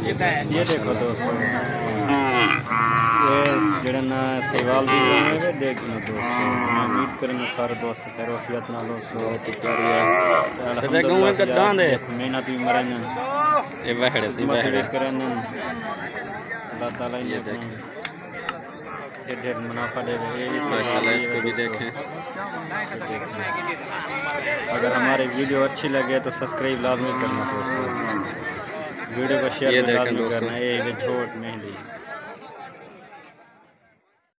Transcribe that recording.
ये देखो दोस्तों, ये जड़ा ना सहवाल भी है देखना दोस्तों। उम्मीद करेंगे सारे दोस्त खैरियत ना लो सो तैयारी है। जैसे गांव में कदां दे मेहनत भी मरन ये बहड़े सी बहड़े करन अल्लाह ताला ये देखें ये ढेर मुनाफा दे। माशाल्लाह, इसको भी देखें। अगर हमारी वीडियो अच्छी लगे तो सब्सक्राइब लाजमी करना दोस्तों। वीडियो को शेयर लाजमी करना। ये छोट मेहंदी